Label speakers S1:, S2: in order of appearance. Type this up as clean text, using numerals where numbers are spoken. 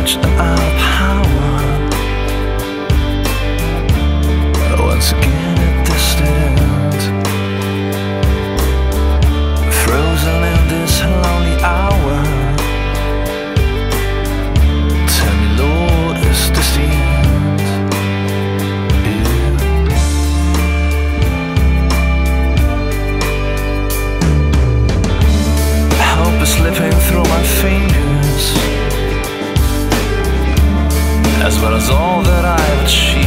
S1: stretched and out of power. Once again at this dead end, frozen in this lonely hour. Tell me, Lord, is this the end? Yeah. Hope is slipping through my fingers, as well as all that I've achieved.